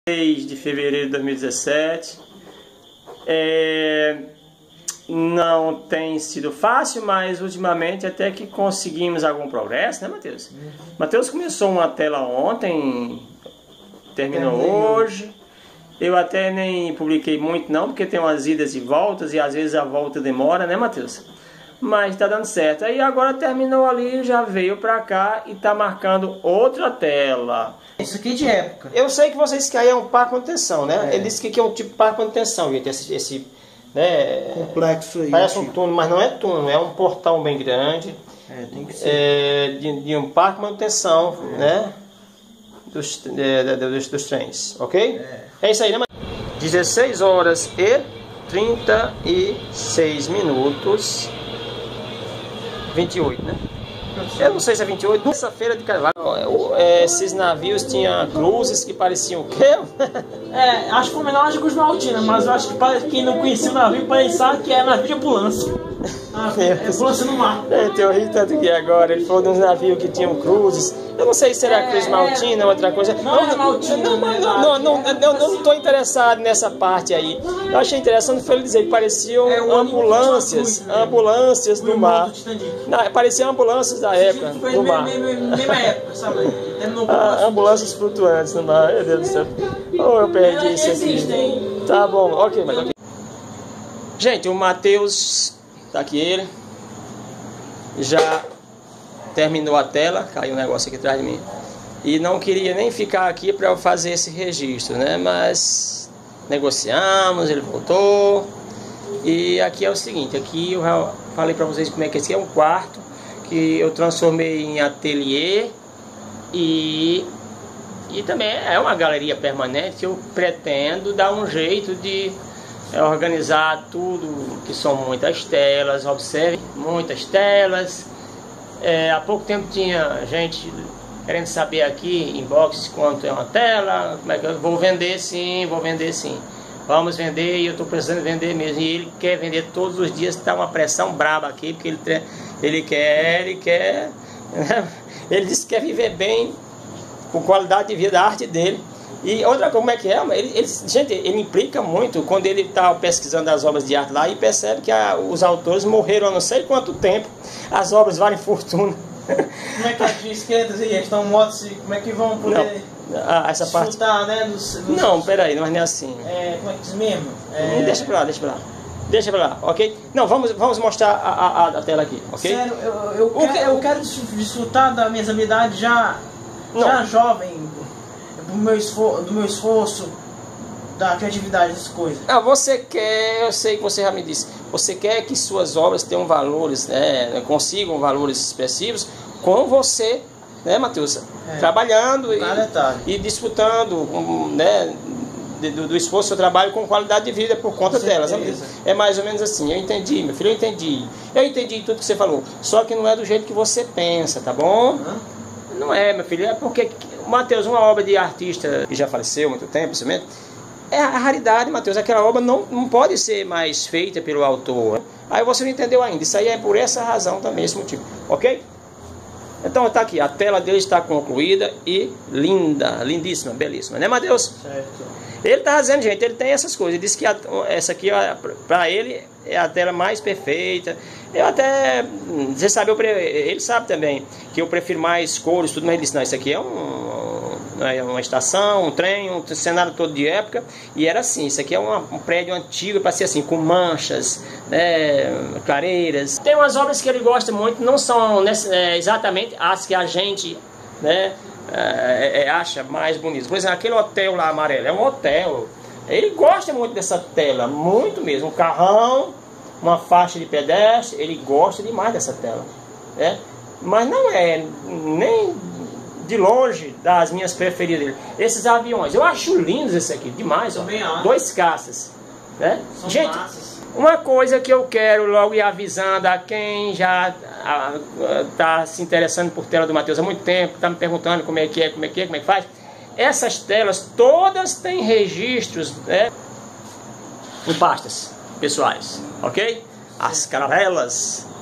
6 de fevereiro de 2017. Não tem sido fácil, mas ultimamente até que conseguimos algum progresso, né, Matheus? Matheus começou uma tela ontem, terminou hoje. Eu até nem publiquei muito não, porque tem umas idas e voltas e às vezes a volta demora, né, Matheus? Mas tá dando certo. Aí agora terminou ali, já veio pra cá e tá marcando outra tela. Isso aqui é de época. Eu sei que vocês que aí é um parque de manutenção, né? Ele disse que aqui é um tipo de parque de manutenção, gente. Esse né, complexo aí. Parece um túnel, mas não é túnel, é um portão bem grande. Tem que ser. De um parque de manutenção, né? Dos trens, ok? É isso aí, né? 16 horas e 36 minutos. 28, né? Eu não sei se é 28. Terça-feira de carnaval. Esses navios tinham cruzes que pareciam o quê? Acho que foi homenagem à Cruz Maltina, mas eu acho que para quem não conhecia o navio, parecia que é navio de ambulância. Ambulância no mar. Eu ri tanto que agora ele falou de uns navios que tinham cruzes. Eu não sei se era Cruz Maltina ou outra coisa. Não é Maltina. Eu não estou interessado nessa parte aí. Eu achei interessante foi ele dizer que pareciam ambulâncias do mar. Não, pareciam ambulâncias da época do mar. Mesma época, sabe? Ambulâncias flutuantes no mar. Meu Deus do céu. Eu perdi isso aqui. Tá bom, ok, mas ok. Gente, o Matheus, tá aqui ele. Já terminou a tela, caiu um negócio aqui atrás de mim. E não queria nem ficar aqui para eu fazer esse registro, né? Mas negociamos, ele voltou. E aqui é o seguinte, aqui eu já falei para vocês como é que esse é um quarto que eu transformei em ateliê e também é uma galeria permanente que eu pretendo dar um jeito de organizar tudo, que são muitas telas, observe, muitas telas. Há pouco tempo tinha gente querendo saber aqui, inbox, quanto é uma tela, como é que eu vou vender sim, vamos vender e eu estou precisando vender mesmo, e ele quer vender todos os dias, está uma pressão braba aqui, porque ele quer, ele disse que quer viver bem, com qualidade de vida, a arte dele. E outra coisa, como é que é? Gente, ele implica muito quando ele está pesquisando as obras de arte lá e percebe que os autores morreram há não sei quanto tempo, as obras valem fortuna. Como é que as de esquerda estão motos, como é que vão poder essa parte... né? Não, peraí, não é nem assim. Como é que diz mesmo? Deixa pra lá, ok? Não, vamos mostrar a tela aqui, ok? Sério, eu quero desfrutar da minha habilidade já jovem, do meu esforço, da criatividade, das coisas. Você quer, eu sei que você já me disse, você quer que suas obras tenham valores, né, consigam valores expressivos com você, né, Matheus? Trabalhando e disputando, né, do esforço do seu trabalho com qualidade de vida por conta delas. É mais ou menos assim. Eu entendi, meu filho, eu entendi tudo que você falou, só que não é do jeito que você pensa, tá bom? Não é, meu filho, é porque, Matheus, uma obra de artista que já faleceu há muito tempo, é a raridade, Matheus. Aquela obra não pode ser mais feita pelo autor. Aí você não entendeu ainda. Isso aí é por essa razão também, esse motivo. Ok? Então está aqui. A tela dele está concluída e linda. Lindíssima, belíssima. Né, Matheus? Certo. Ele está dizendo, gente, ele tem essas coisas. Ele disse que essa aqui, para ele, é a tela mais perfeita. Eu até... Você sabe, ele sabe também que eu prefiro mais cores, tudo. Mas ele disse, não, isso aqui é uma estação, um trem, um cenário todo de época, e era assim, isso aqui é um prédio antigo, para ser assim, com manchas, né, clareiras. Tem umas obras que ele gosta muito, não são exatamente as que a gente, né, acha mais bonitas. Por exemplo, aquele hotel lá amarelo, é um hotel, ele gosta muito dessa tela, muito mesmo, um carrão, uma faixa de pedestre, ele gosta demais dessa tela, né? Mas não é nem de longe das minhas preferidas dele. Esses aviões, eu acho lindos esse aqui, demais, ó. 2 caças, né? Gente, uma coisa que eu quero logo ir avisando a quem já está se interessando por tela do Matheus há muito tempo, está me perguntando como é que faz. Essas telas todas têm registros, né, em pastas pessoais, ok? As caravelas,